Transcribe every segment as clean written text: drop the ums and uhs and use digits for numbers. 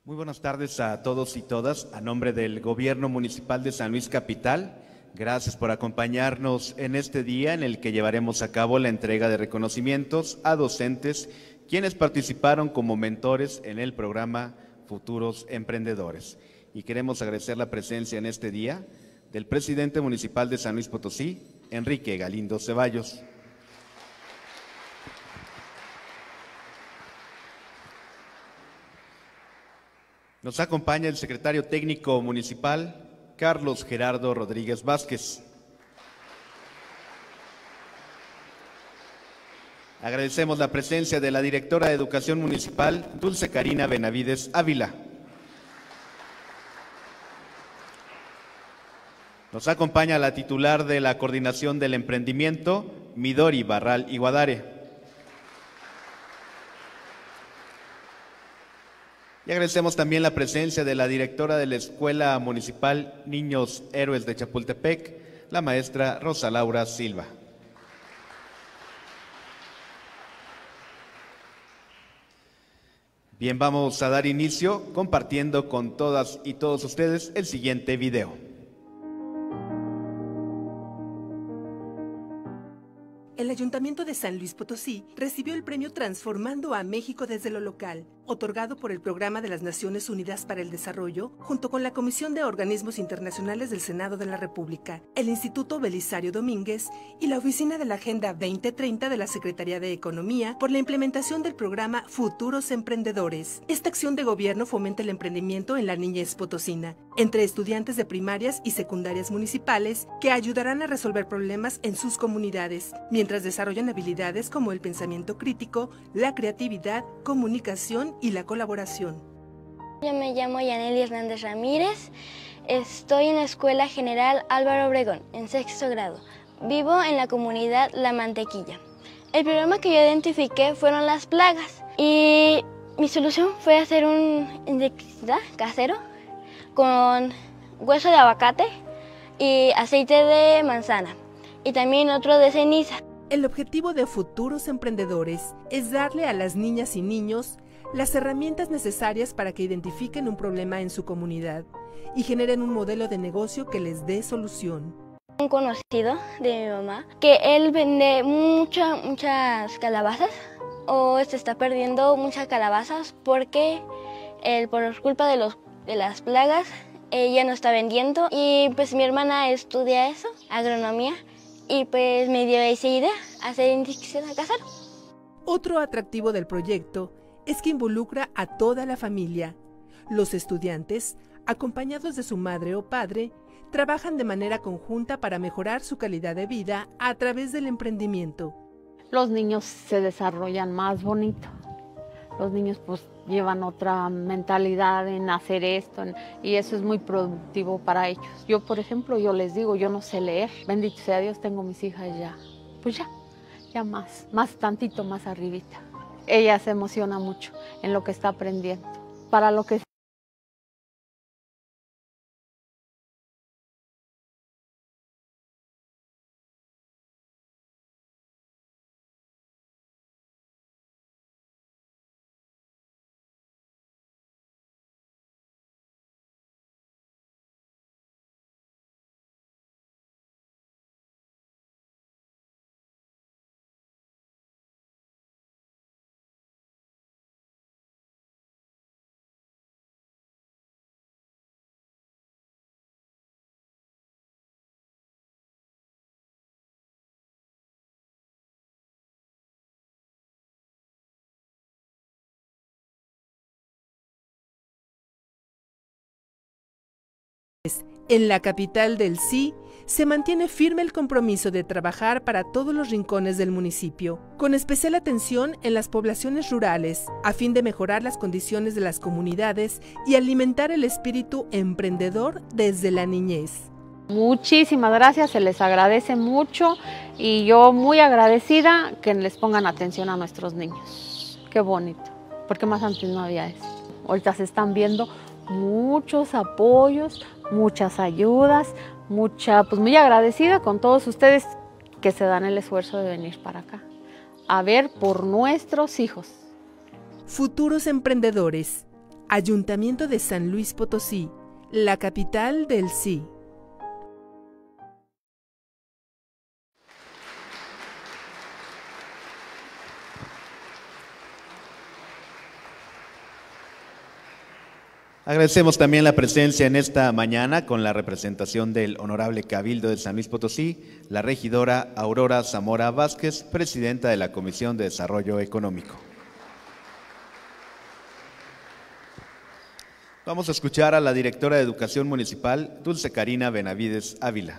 Muy buenas tardes a todos y todas. A nombre del Gobierno Municipal de San Luis Capital, gracias por acompañarnos en este día en el que llevaremos a cabo la entrega de reconocimientos a docentes quienes participaron como mentores en el programa Futuros Emprendedores. Y queremos agradecer la presencia en este día del presidente municipal de San Luis Potosí, Enrique Galindo Ceballos. Nos acompaña el secretario técnico municipal, Carlos Gerardo Rodríguez Vázquez. Agradecemos la presencia de la directora de Educación Municipal, Dulce Karina Benavides Ávila. Nos acompaña la titular de la Coordinación del Emprendimiento, Midori Barral Iguadare. Y agradecemos también la presencia de la directora de la Escuela Municipal Niños Héroes de Chapultepec, la maestra Rosa Laura Silva. Bien, vamos a dar inicio compartiendo con todas y todos ustedes el siguiente video. El Ayuntamiento de San Luis Potosí recibió el premio Transformando a México desde lo local, otorgado por el Programa de las Naciones Unidas para el Desarrollo, junto con la Comisión de Organismos Internacionales del Senado de la República, el Instituto Belisario Domínguez y la Oficina de la Agenda 2030 de la Secretaría de Economía por la implementación del programa Futuros Emprendedores. Esta acción de gobierno fomenta el emprendimiento en la niñez potosina, entre estudiantes de primarias y secundarias municipales que ayudarán a resolver problemas en sus comunidades, mientras desarrollan habilidades como el pensamiento crítico, la creatividad, comunicación y la colaboración. Yo me llamo Yaneli Hernández Ramírez, estoy en la Escuela General Álvaro Obregón, en 6º grado. Vivo en la comunidad La Mantequilla. El problema que yo identifiqué fueron las plagas y mi solución fue hacer un insecticida casero con hueso de aguacate y aceite de manzana y también otro de ceniza. El objetivo de Futuros Emprendedores es darle a las niñas y niños las herramientas necesarias para que identifiquen un problema en su comunidad y generen un modelo de negocio que les dé solución. Un conocido de mi mamá que él vende muchas calabazas o se está perdiendo muchas calabazas porque por culpa de las plagas ella no está vendiendo y pues mi hermana estudia eso, agronomía. Y pues me dio esa idea, hacer insecticida casero. Otro atractivo del proyecto es que involucra a toda la familia. Los estudiantes, acompañados de su madre o padre, trabajan de manera conjunta para mejorar su calidad de vida a través del emprendimiento. Los niños se desarrollan más bonito. Los niños pues llevan otra mentalidad en hacer esto y eso es muy productivo para ellos. Yo, por ejemplo, yo les digo, yo no sé leer. Bendito sea Dios, tengo mis hijas ya. Pues ya más tantito más arribita. Ella se emociona mucho en lo que está aprendiendo. Para lo que En la capital del Sí, se mantiene firme el compromiso de trabajar para todos los rincones del municipio, con especial atención en las poblaciones rurales, a fin de mejorar las condiciones de las comunidades y alimentar el espíritu emprendedor desde la niñez. muchísimas gracias, se les agradece mucho y yo muy agradecida que les pongan atención a nuestros niños. Qué bonito, porque más antes no había eso. Ahorita se están viendo muchos apoyos, muchas ayudas, pues muy agradecida con todos ustedes que se dan el esfuerzo de venir para acá a ver por nuestros hijos. Futuros Emprendedores, Ayuntamiento de San Luis Potosí, la capital del sí. Agradecemos también la presencia en esta mañana con la representación del Honorable Cabildo de San Luis Potosí, la regidora Aurora Zamora Vázquez, presidenta de la Comisión de Desarrollo Económico. Vamos a escuchar a la directora de Educación Municipal, Dulce Karina Benavides Ávila.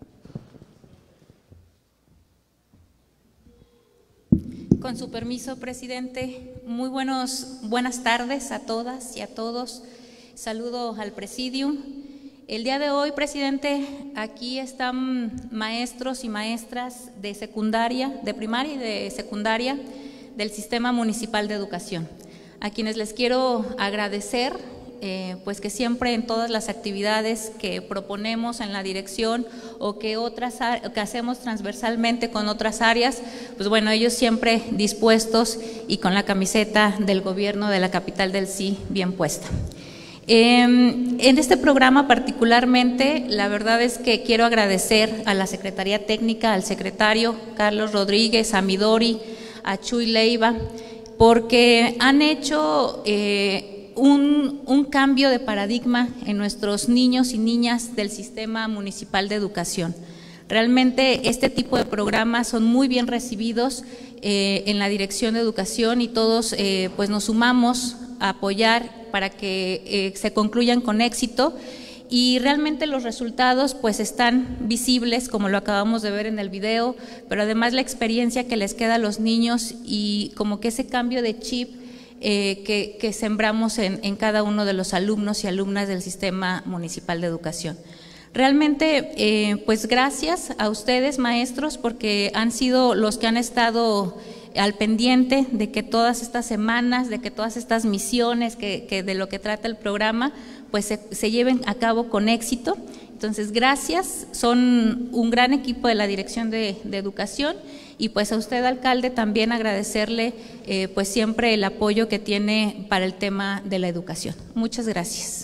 Con su permiso, presidente, muy buenas tardes a todas y a todos. Saludo al presidium. El día de hoy, presidente, aquí están maestros y maestras de secundaria, de primaria y de secundaria del Sistema Municipal de Educación, a quienes les quiero agradecer pues que siempre en todas las actividades que proponemos en la dirección o que hacemos transversalmente con otras áreas, pues bueno, ellos siempre dispuestos y con la camiseta del gobierno de la capital del sí bien puesta. En este programa particularmente, la verdad es que quiero agradecer a la Secretaría Técnica, al secretario Carlos Rodríguez, a Midori, a Chuy Leiva, porque han hecho un cambio de paradigma en nuestros niños y niñas del Sistema Municipal de Educación. Realmente este tipo de programas son muy bien recibidos en la Dirección de Educación y todos pues nos sumamos a apoyar para que se concluyan con éxito, y realmente los resultados pues están visibles, como lo acabamos de ver en el video, pero además la experiencia que les queda a los niños y como que ese cambio de chip que sembramos en cada uno de los alumnos y alumnas del Sistema Municipal de Educación. Realmente, pues gracias a ustedes, maestros, porque han sido los que han estado al pendiente de que todas estas semanas, de que todas estas misiones que de lo que trata el programa, pues se lleven a cabo con éxito. Entonces, gracias, son un gran equipo de la Dirección de Educación, y pues a usted, alcalde, también agradecerle pues siempre el apoyo que tiene para el tema de la educación. Muchas gracias.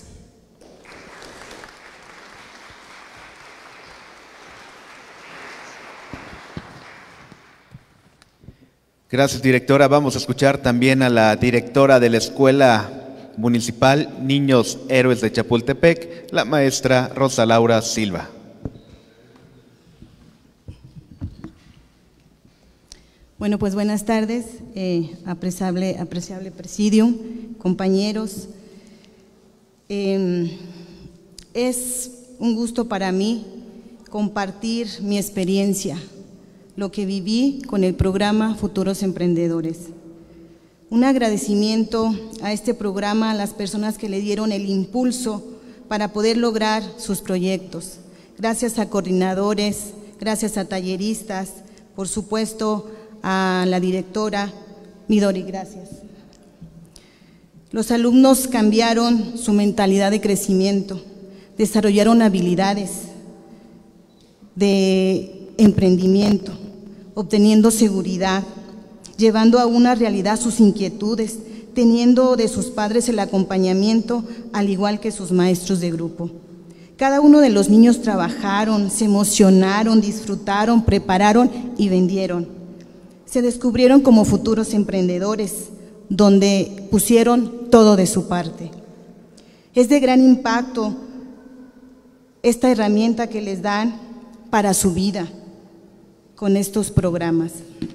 Gracias, directora. Vamos a escuchar también a la directora de la Escuela Municipal Niños Héroes de Chapultepec, la maestra Rosa Laura Silva. Bueno, pues buenas tardes, apreciable presidium, compañeros. Es un gusto para mí compartir mi experiencia, lo que viví con el programa Futuros Emprendedores. Un agradecimiento a este programa, a las personas que le dieron el impulso para poder lograr sus proyectos. Gracias a coordinadores, gracias a talleristas, por supuesto a la directora Midori, gracias. Los alumnos cambiaron su mentalidad de crecimiento, desarrollaron habilidades de emprendimiento, obteniendo seguridad, llevando a una realidad sus inquietudes, teniendo de sus padres el acompañamiento, al igual que sus maestros de grupo. Cada uno de los niños trabajaron, se emocionaron, disfrutaron, prepararon y vendieron. Se descubrieron como futuros emprendedores, donde pusieron todo de su parte. Es de gran impacto esta herramienta que les dan para su vida con estos programas.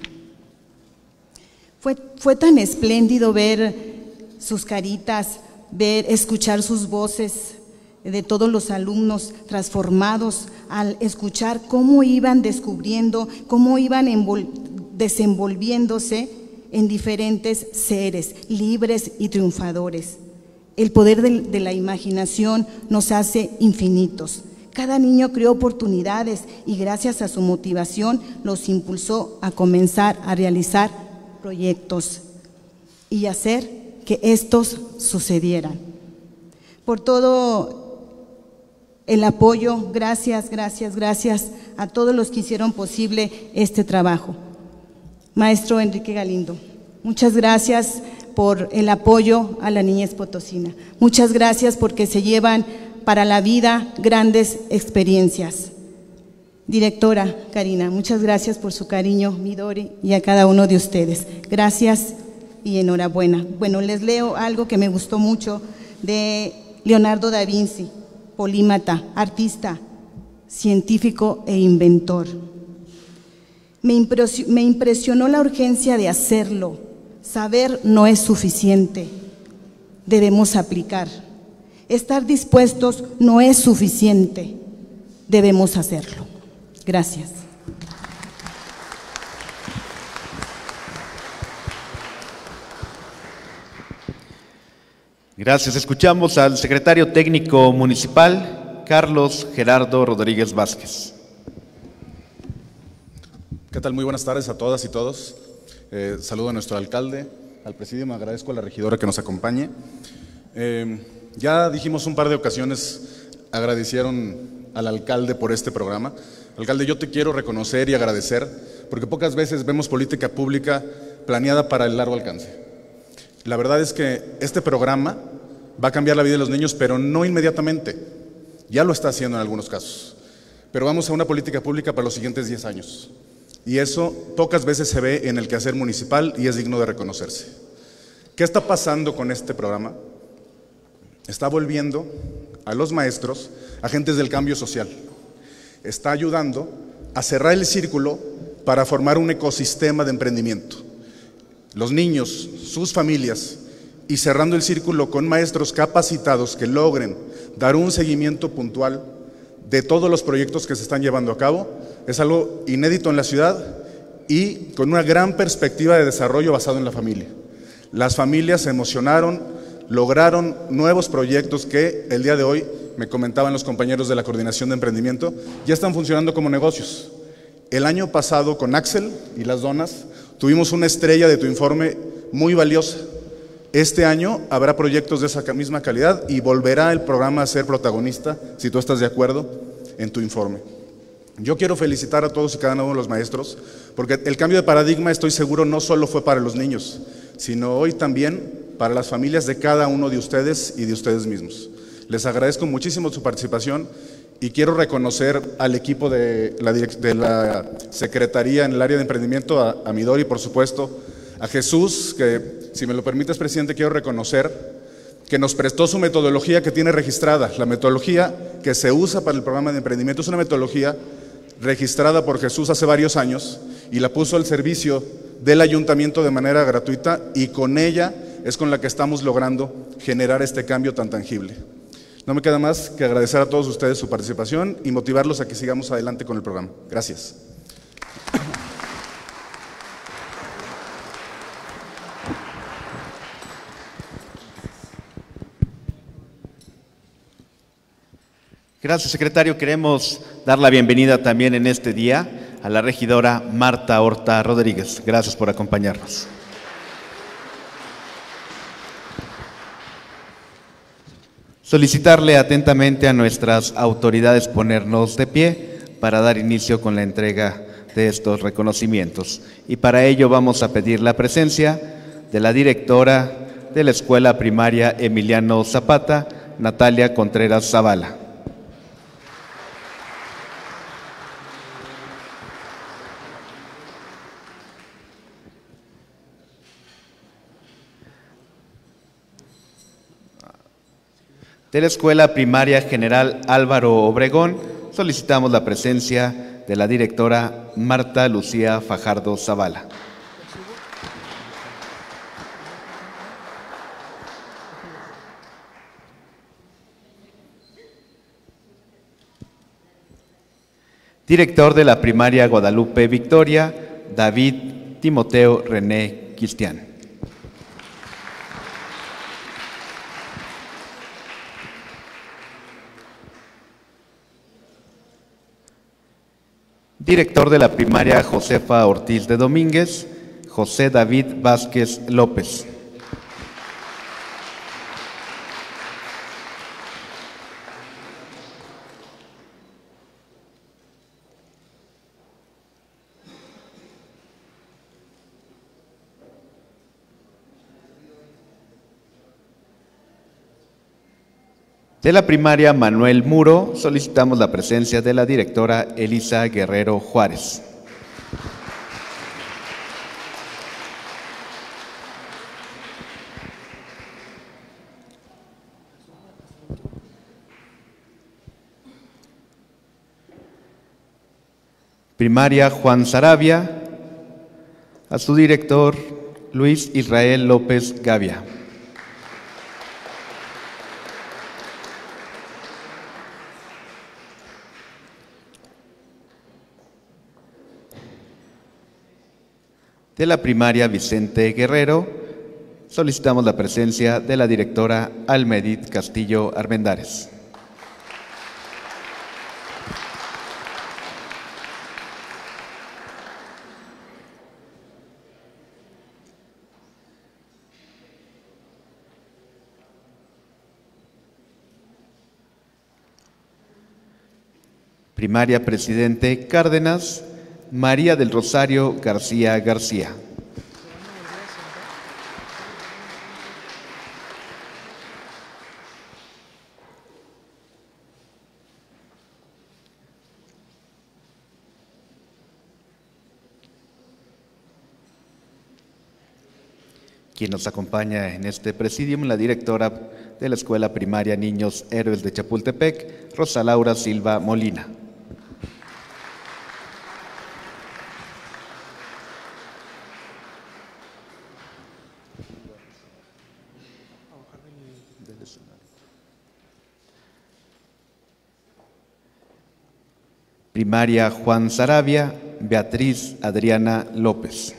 Fue tan espléndido ver sus caritas, escuchar sus voces de todos los alumnos transformados al escuchar cómo iban descubriendo, cómo iban desenvolviéndose en diferentes seres libres y triunfadores. El poder de la imaginación nos hace infinitos. Cada niño creó oportunidades y gracias a su motivación los impulsó a comenzar a realizar proyectos y hacer que estos sucedieran. Por todo el apoyo, gracias a todos los que hicieron posible este trabajo. Maestro Enrique Galindo, muchas gracias por el apoyo a la niñez potosina. Muchas gracias porque se llevan para la vida grandes experiencias. Directora Karina, muchas gracias por su cariño, Midori, y a cada uno de ustedes. Gracias y enhorabuena. Bueno, les leo algo que me gustó mucho de Leonardo da Vinci, polímata, artista, científico e inventor. Me impresionó la urgencia de hacerlo. Saber no es suficiente, debemos aplicar. Estar dispuestos no es suficiente, debemos hacerlo. Gracias. Gracias. Escuchamos al secretario técnico municipal, Carlos Gerardo Rodríguez Vázquez. ¿Qué tal? Muy buenas tardes a todas y todos. Saludo a nuestro alcalde, al presidio, me agradezco a la regidora que nos acompañe. Ya dijimos un par de ocasiones, agradecieron al alcalde por este programa. Alcalde, yo te quiero reconocer y agradecer, porque pocas veces vemos política pública planeada para el largo alcance. La verdad es que este programa va a cambiar la vida de los niños, pero no inmediatamente. Ya lo está haciendo en algunos casos. Pero vamos a una política pública para los siguientes 10 años. Y eso pocas veces se ve en el quehacer municipal y es digno de reconocerse. ¿Qué está pasando con este programa? Está volviendo a los maestros agentes del cambio social. Está ayudando a cerrar el círculo para formar un ecosistema de emprendimiento. Los niños, sus familias, y cerrando el círculo con maestros capacitados que logren dar un seguimiento puntual de todos los proyectos que se están llevando a cabo, es algo inédito en la ciudad y con una gran perspectiva de desarrollo basado en la familia. Las familias se emocionaron, lograron nuevos proyectos que el día de hoy, me comentaban los compañeros de la Coordinación de Emprendimiento, ya están funcionando como negocios. El año pasado con Axel y las donas tuvimos una estrella de Tu Informe muy valiosa. Este año habrá proyectos de esa misma calidad y volverá el programa a ser protagonista, si tú estás de acuerdo, en Tu Informe. Yo quiero felicitar a todos y cada uno de los maestros, porque el cambio de paradigma, estoy seguro, no solo fue para los niños, sino hoy también para las familias de cada uno de ustedes y de ustedes mismos. Les agradezco muchísimo su participación y quiero reconocer al equipo de la Secretaría en el área de emprendimiento, a Midori, por supuesto, a Jesús, que si me lo permites, presidente, quiero reconocer que nos prestó su metodología que tiene registrada. La metodología que se usa para el programa de emprendimiento es una metodología registrada por Jesús hace varios años y la puso al servicio del ayuntamiento de manera gratuita y con ella es con la que estamos logrando generar este cambio tan tangible. No me queda más que agradecer a todos ustedes su participación y motivarlos a que sigamos adelante con el programa. Gracias. Gracias, secretario. Queremos dar la bienvenida también en este día a la regidora Marta Horta Rodríguez. Gracias por acompañarnos. Solicitarle atentamente a nuestras autoridades ponernos de pie para dar inicio con la entrega de estos reconocimientos. Y para ello vamos a pedir la presencia de la directora de la Escuela Primaria Emiliano Zapata, Natalia Contreras Zavala. De la Escuela Primaria General Álvaro Obregón, solicitamos la presencia de la directora Marta Lucía Fajardo Zavala. Director de la Primaria Guadalupe Victoria, David Timoteo René Cristian. Director de la Primaria Josefa Ortiz de Domínguez, José David Vázquez López. De la primaria Manuel Muro, solicitamos la presencia de la directora Elisa Guerrero Juárez. Primaria Juan Sarabia, a su director Luis Israel López Gavia. De la primaria Vicente Guerrero, solicitamos la presencia de la directora Almedit Castillo Armendáriz. Primaria Presidente Cárdenas, María del Rosario García García. Quien nos acompaña en este presidium, la directora de la Escuela Primaria Niños Héroes de Chapultepec, Rosa Laura Silva Molina. Primaria Juan Sarabia, Beatriz Adriana López.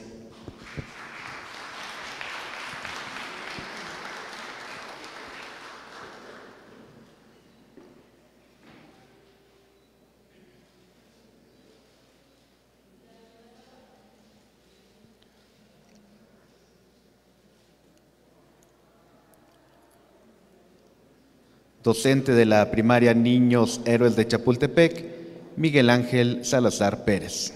Docente de la primaria Niños Héroes de Chapultepec, Miguel Ángel Salazar Pérez.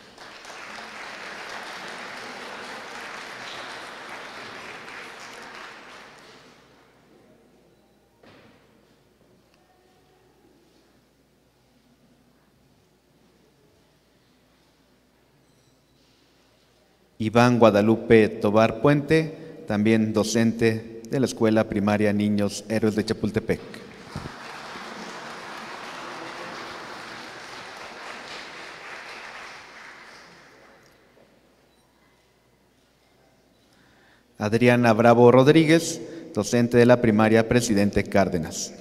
Iván Guadalupe Tobar Puente, también docente de la Escuela Primaria Niños Héroes de Chapultepec. Adriana Bravo Rodríguez, docente de la primaria Presidente Cárdenas.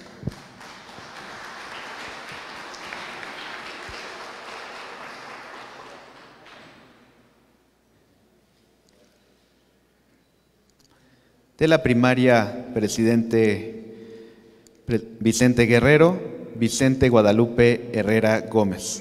De la primaria Presidente Vicente Guerrero, Vicente Guadalupe Herrera Gómez.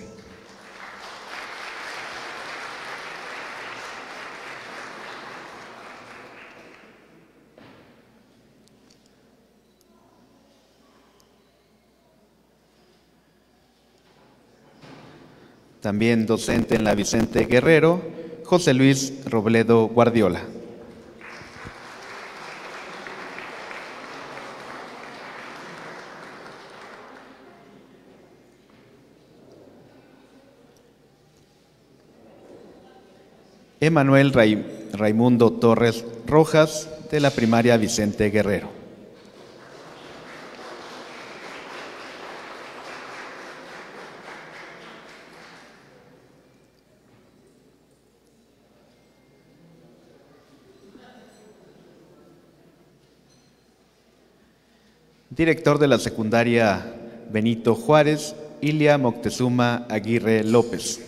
También docente en la Vicente Guerrero, José Luis Robledo Guardiola. Emanuel Raimundo Torres Rojas, de la primaria Vicente Guerrero. Director de la secundaria Benito Juárez, Ilia Moctezuma Aguirre López.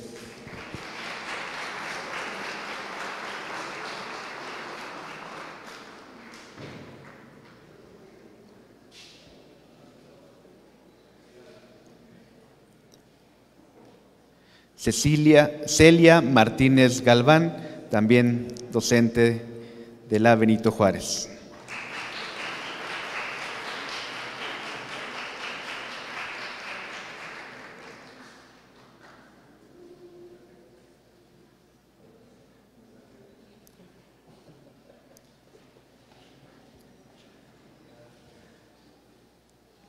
Celia Martínez Galván, también docente de la Benito Juárez.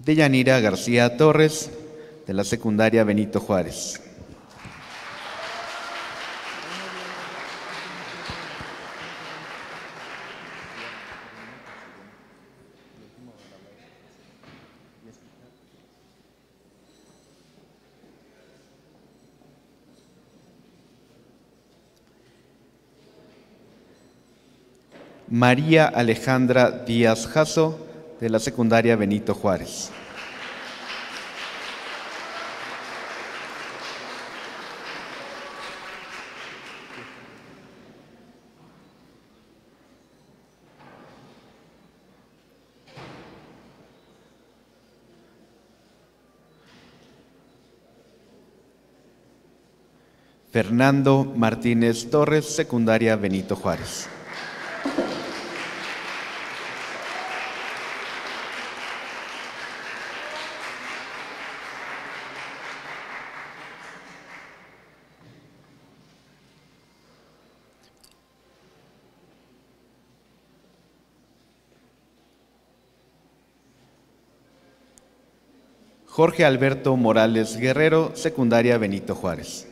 Deyanira García Torres, de la secundaria Benito Juárez. María Alejandra Díaz Jasso, de la secundaria Benito Juárez. Fernando Martínez Torres, secundaria Benito Juárez. Jorge Alberto Morales Guerrero, secundaria Benito Juárez.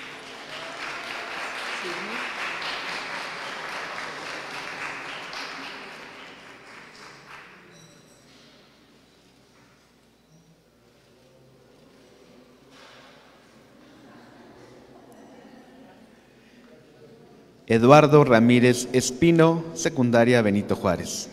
Eduardo Ramírez Espino, secundaria Benito Juárez.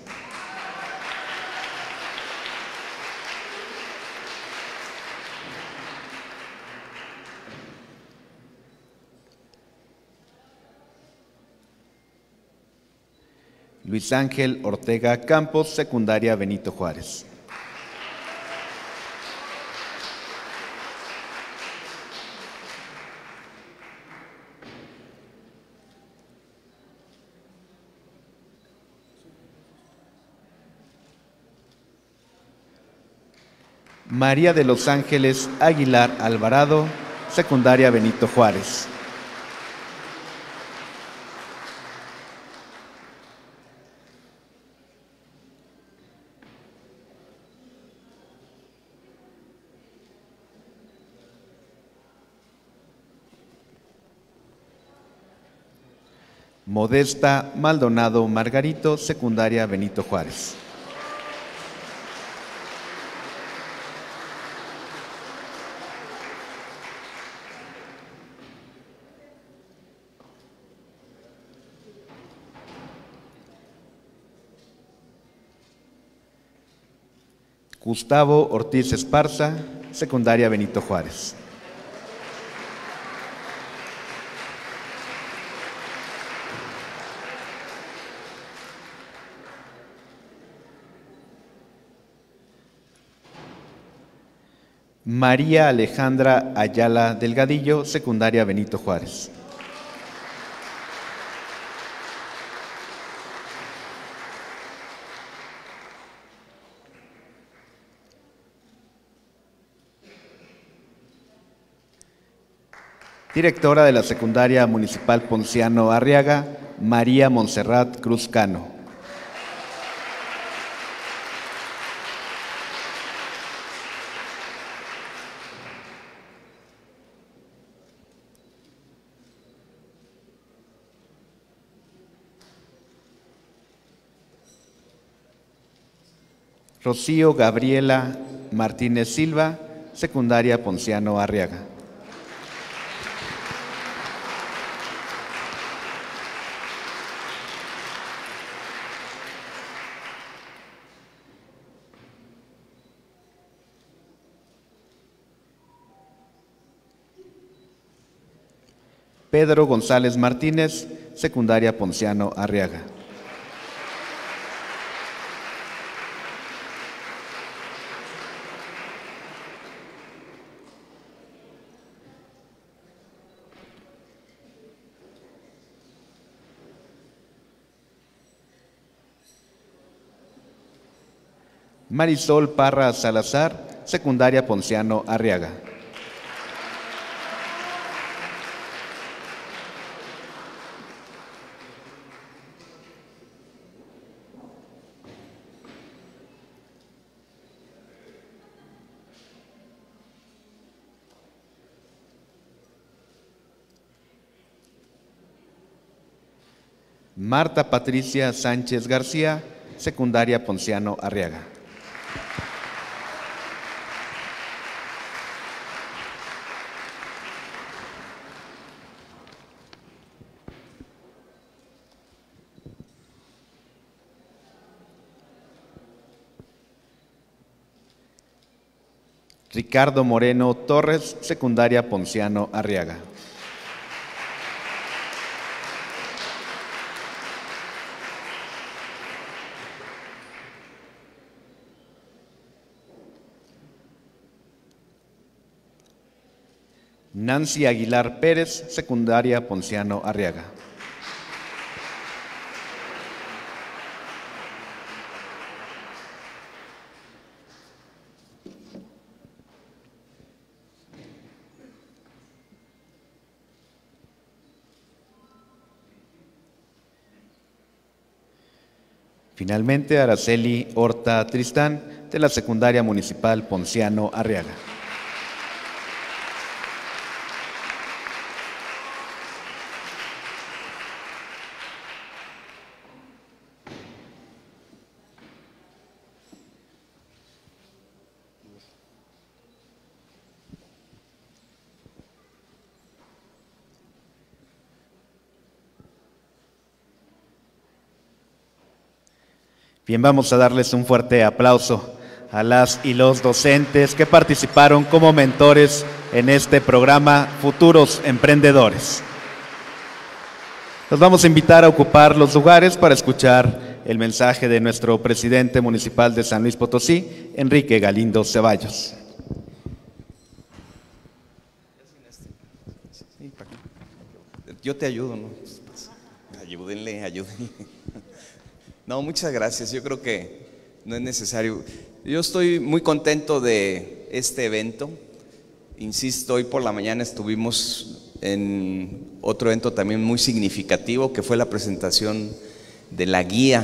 Luis Ángel Ortega Campos, secundaria Benito Juárez. María de los Ángeles Aguilar Alvarado, secundaria Benito Juárez. Modesta Maldonado Margarito, secundaria Benito Juárez. Gustavo Ortiz Esparza, secundaria Benito Juárez. María Alejandra Ayala Delgadillo, secundaria Benito Juárez. Directora de la Secundaria Municipal Ponciano Arriaga, María Montserrat Cruz Cano. Rocío Gabriela Martínez Silva, secundaria Ponciano Arriaga. Pedro González Martínez, secundaria Ponciano Arriaga. Marisol Parra Salazar, secundaria Ponciano Arriaga. Marta Patricia Sánchez García, secundaria Ponciano Arriaga. Ricardo Moreno Torres, secundaria Ponciano Arriaga. Nancy Aguilar Pérez, secundaria Ponciano Arriaga. Finalmente, Araceli Horta Tristán, de la secundaria municipal Ponciano Arriaga. Bien, vamos a darles un fuerte aplauso a las y los docentes que participaron como mentores en este programa Futuros Emprendedores. Los vamos a invitar a ocupar los lugares para escuchar el mensaje de nuestro presidente municipal de San Luis Potosí, Enrique Galindo Ceballos. Yo te ayudo, ¿no? Ayúdenle. No, muchas gracias. Yo creo que no es necesario. Yo estoy muy contento de este evento. Insisto, hoy por la mañana estuvimos en otro evento también muy significativo, que fue la presentación de la guía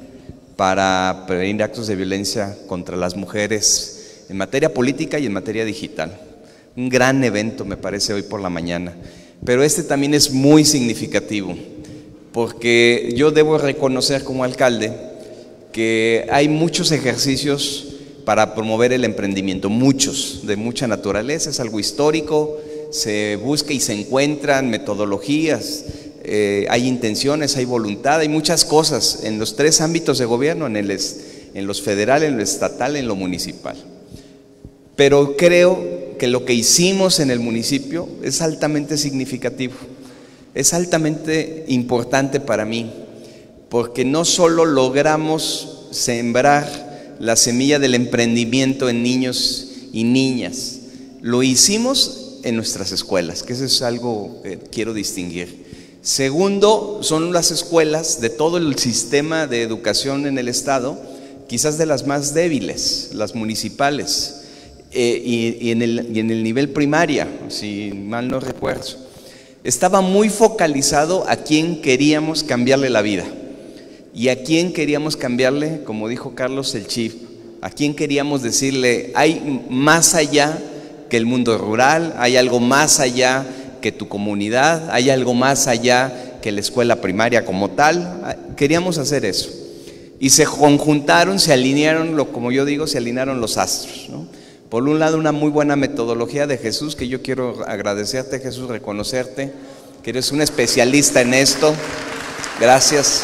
para prevenir actos de violencia contra las mujeres en materia política y en materia digital. Un gran evento, me parece, hoy por la mañana. Pero este también es muy significativo, porque yo debo reconocer como alcalde que hay muchos ejercicios para promover el emprendimiento, muchos, de mucha naturaleza, es algo histórico, se busca y se encuentran metodologías, hay intenciones, hay voluntad, hay muchas cosas en los tres ámbitos de gobierno, en los federal, en lo estatal, en lo municipal. Pero creo que lo que hicimos en el municipio es altamente significativo. Es altamente importante para mí, porque no solo logramos sembrar la semilla del emprendimiento en niños y niñas, lo hicimos en nuestras escuelas, que eso es algo que quiero distinguir. Segundo, son las escuelas de todo el sistema de educación en el estado, quizás de las más débiles, las municipales, y en el nivel primaria, si mal no recuerdo. Estaba muy focalizado a quién queríamos cambiarle la vida y a quién queríamos cambiarle, como dijo Carlos el Chief, a quién queríamos decirle, hay más allá que el mundo rural, hay algo más allá que tu comunidad, hay algo más allá que la escuela primaria como tal. Queríamos hacer eso y se conjuntaron, se alinearon, como yo digo, se alinearon los astros, ¿no? Por un lado, una muy buena metodología de Jesús, que yo quiero agradecerte, Jesús, reconocerte, que eres un especialista en esto. Gracias.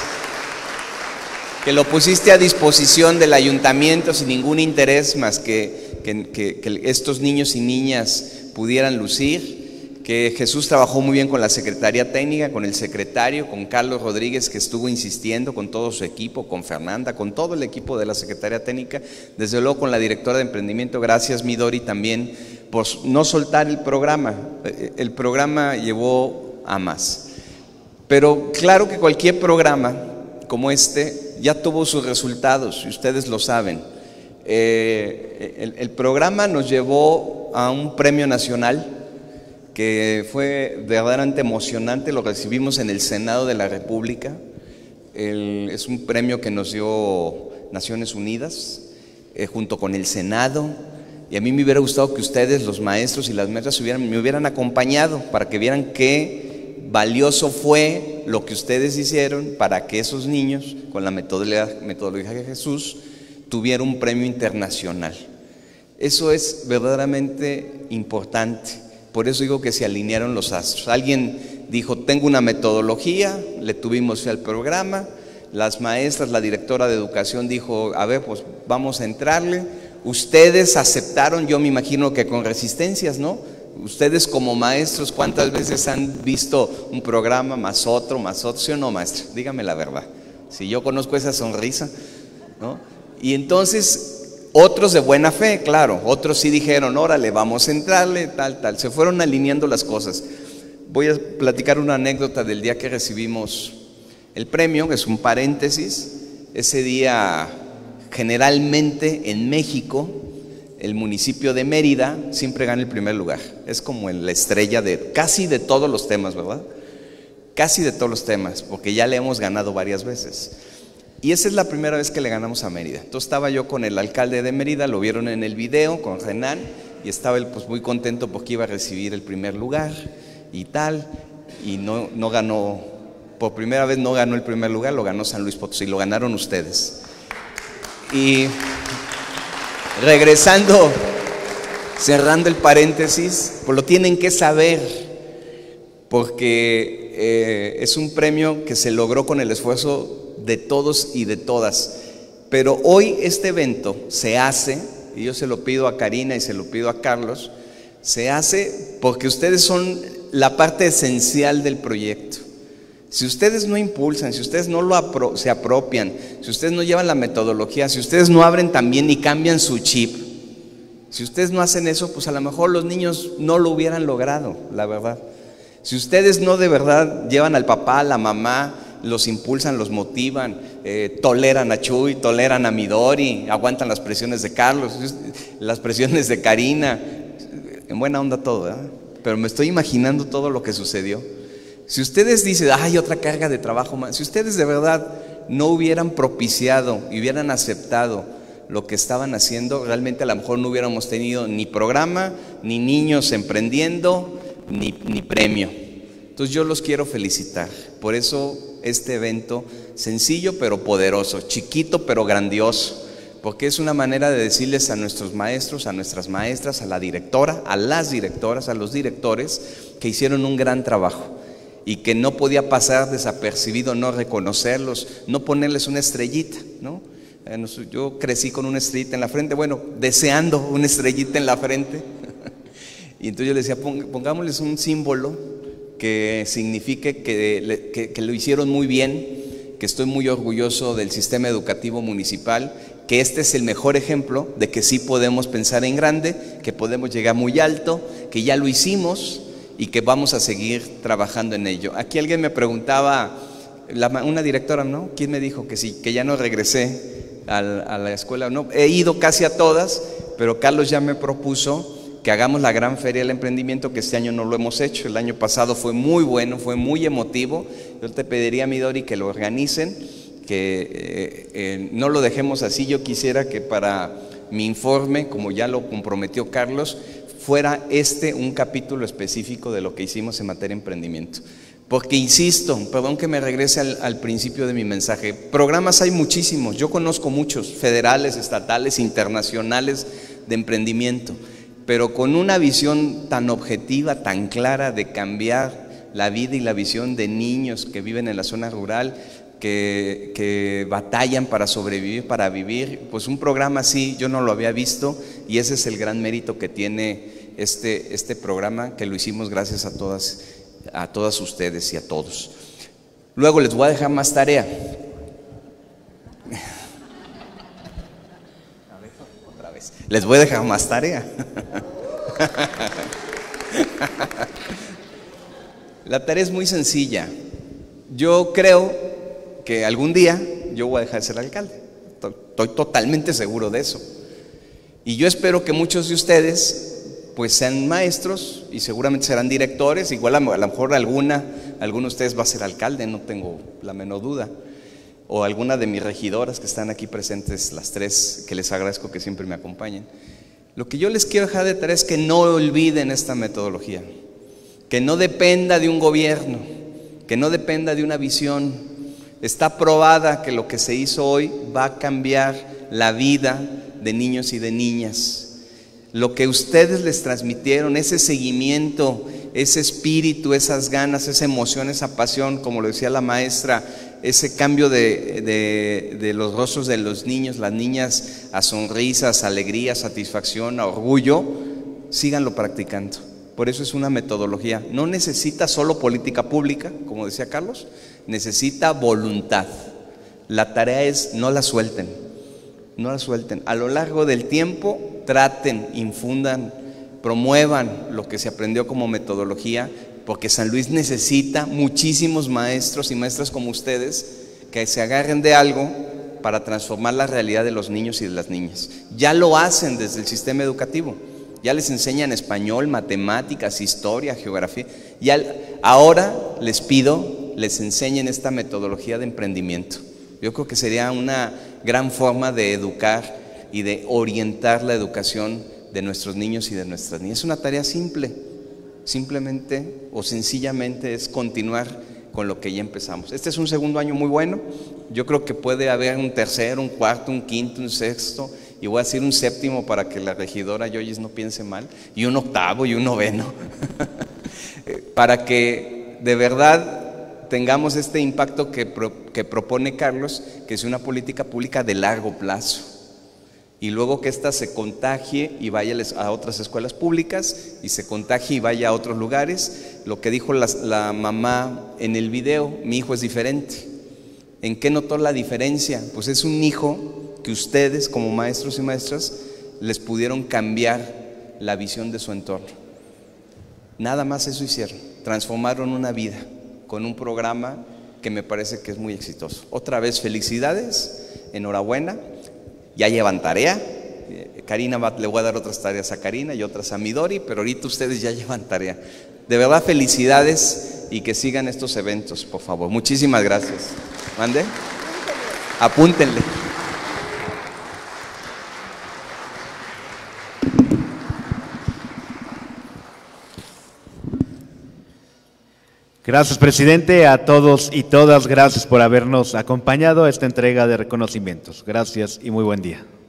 Que lo pusiste a disposición del ayuntamiento sin ningún interés más que estos niños y niñas pudieran lucir. Que Jesús trabajó muy bien con la Secretaría Técnica, con el secretario, con Carlos Rodríguez, que estuvo insistiendo, con todo su equipo, con Fernanda, con todo el equipo de la Secretaría Técnica, desde luego con la directora de emprendimiento. Gracias, Midori, también por no soltar el programa. El programa llevó a más. Pero claro que cualquier programa como este ya tuvo sus resultados, y ustedes lo saben. El programa nos llevó a un premio nacional que fue verdaderamente emocionante, lo recibimos en el Senado de la República. Es un premio que nos dio Naciones Unidas junto con el Senado, y a mí me hubiera gustado que ustedes, los maestros y las maestras, me hubieran acompañado para que vieran qué valioso fue ver lo que ustedes hicieron para que esos niños, con la metodología de Jesús, tuvieran un premio internacional. Eso es verdaderamente importante. Por eso digo que se alinearon los astros. Alguien dijo, tengo una metodología, le tuvimos fe al programa. Las maestras, la directora de educación dijo, a ver, pues vamos a entrarle. Ustedes aceptaron, yo me imagino que con resistencias, ¿no? Ustedes como maestros, ¿cuántas veces han visto un programa más otro, ¿sí o no, maestra? Dígame la verdad. Si yo conozco esa sonrisa, ¿no? Y entonces, otros de buena fe, claro, otros sí dijeron, órale, vamos a entrarle, tal. Se fueron alineando las cosas. Voy a platicar una anécdota del día que recibimos el premio, es un paréntesis. Ese día, generalmente en México, el municipio de Mérida siempre gana el primer lugar. Es como la estrella de casi de todos los temas, ¿verdad? Casi de todos los temas, porque ya le hemos ganado varias veces. Y esa es la primera vez que le ganamos a Mérida. Entonces estaba yo con el alcalde de Mérida, lo vieron en el video, con Renan, y estaba él pues muy contento porque iba a recibir el primer lugar y tal, y no ganó, por primera vez no ganó el primer lugar, lo ganó San Luis Potosí, lo ganaron ustedes. Y regresando, cerrando el paréntesis, pues lo tienen que saber, porque es un premio que se logró con el esfuerzo de todos y de todas. Pero hoy este evento se hace, y yo se lo pido a Karina y se lo pido a Carlos, se hace porque ustedes son la parte esencial del proyecto. Si ustedes no impulsan, si ustedes no se apropian, si ustedes no llevan la metodología, si ustedes no abren también y cambian su chip, si ustedes no hacen eso, pues a lo mejor los niños no lo hubieran logrado, la verdad. Si ustedes no de verdad llevan al papá, a la mamá, los impulsan, los motivan, toleran a Chuy, toleran a Midori, aguantan las presiones de Carlos, las presiones de Karina, en buena onda todo, ¿verdad? Pero me estoy imaginando todo lo que sucedió. Si ustedes dicen, hay otra carga de trabajo más, si ustedes de verdad no hubieran propiciado y hubieran aceptado lo que estaban haciendo, realmente a lo mejor no hubiéramos tenido ni programa, ni niños emprendiendo, ni premio. Entonces yo los quiero felicitar. Por eso este evento sencillo pero poderoso, chiquito pero grandioso, porque es una manera de decirles a nuestros maestros, a nuestras maestras, a la directora, a las directoras, a los directores, que hicieron un gran trabajo y que no podía pasar desapercibido, no reconocerlos, no ponerles una estrellita, ¿no? Yo crecí con una estrellita en la frente, bueno, deseando una estrellita en la frente. Y entonces yo les decía, pongámosles un símbolo que signifique que lo hicieron muy bien, que estoy muy orgulloso del sistema educativo municipal, que este es el mejor ejemplo de que sí podemos pensar en grande, que podemos llegar muy alto, que ya lo hicimos y que vamos a seguir trabajando en ello. Aquí alguien me preguntaba, una directora, ¿no? ¿Quién me dijo que sí, que ya no regresé a la escuela? No, he ido casi a todas, pero Carlos ya me propuso que hagamos la gran feria del emprendimiento, que este año no lo hemos hecho. El año pasado fue muy bueno, fue muy emotivo. Yo te pediría, Midori, que lo organicen, que no lo dejemos así. Yo quisiera que para mi informe, como ya lo comprometió Carlos, fuera un capítulo específico de lo que hicimos en materia de emprendimiento. Porque insisto, perdón que me regrese al principio de mi mensaje, programas hay muchísimos, yo conozco muchos, federales, estatales, internacionales de emprendimiento, pero con una visión tan objetiva, tan clara de cambiar la vida y la visión de niños que viven en la zona rural, que batallan para sobrevivir, para vivir, pues un programa así yo no lo había visto, y ese es el gran mérito que tiene este programa, que lo hicimos gracias a todas ustedes y a todos. Luego les voy a dejar más tarea. Otra vez. Les voy a dejar más tarea. La tarea es muy sencilla. Yo creo que algún día yo voy a dejar de ser alcalde. Estoy totalmente seguro de eso. Y yo espero que muchos de ustedes pues sean maestros y seguramente serán directores. Igual a lo mejor alguno de ustedes va a ser alcalde, no tengo la menor duda. O alguna de mis regidoras que están aquí presentes, las tres, que les agradezco que siempre me acompañen. Lo que yo les quiero dejar de tarea es que no olviden esta metodología, que no dependa de un gobierno, que no dependa de una visión. Está probada que lo que se hizo hoy va a cambiar la vida de niños y de niñas. Lo que ustedes les transmitieron, ese seguimiento, ese espíritu, esas ganas, esa emoción, esa pasión, como lo decía la maestra, ese cambio de los rostros de los niños, las niñas, a sonrisas, alegría, satisfacción, a orgullo, síganlo practicando. Por eso es una metodología. No necesita solo política pública, como decía Carlos, necesita voluntad. La tarea es no la suelten, no la suelten. A lo largo del tiempo traten, infundan, promuevan lo que se aprendió como metodología, porque San Luis necesita muchísimos maestros y maestras como ustedes que se agarren de algo para transformar la realidad de los niños y de las niñas. Ya lo hacen desde el sistema educativo, ya les enseñan español, matemáticas, historia, geografía. Ahora les pido, les enseñen esta metodología de emprendimiento. Yo creo que sería una gran forma de educar y de orientar la educación de nuestros niños y de nuestras niñas. Es una tarea simple, simplemente o sencillamente es continuar con lo que ya empezamos. Este es un segundo año muy bueno. Yo creo que puede haber un tercero, un cuarto, un quinto, un sexto, y voy a decir un séptimo para que la regidora Yoyis no piense mal, y un octavo y un noveno, para que de verdad tengamos este impacto que propone Carlos, que es una política pública de largo plazo. Y luego que ésta se contagie y vaya a otras escuelas públicas, y se contagie y vaya a otros lugares. Lo que dijo la mamá en el video, mi hijo es diferente. ¿En qué notó la diferencia? Pues es un hijo que ustedes como maestros y maestras les pudieron cambiar la visión de su entorno. Nada más eso hicieron, transformaron una vida con un programa que me parece que es muy exitoso. Otra vez felicidades, enhorabuena. Ya llevan tarea. Karina le voy a dar otras tareas a Karina y otras a Midori, pero ahorita ustedes ya llevan tarea. De verdad, felicidades y que sigan estos eventos, por favor. Muchísimas gracias. ¿Mande? Apúntenle. Gracias, presidente. A todos y todas, gracias por habernos acompañado a esta entrega de reconocimientos. Gracias y muy buen día.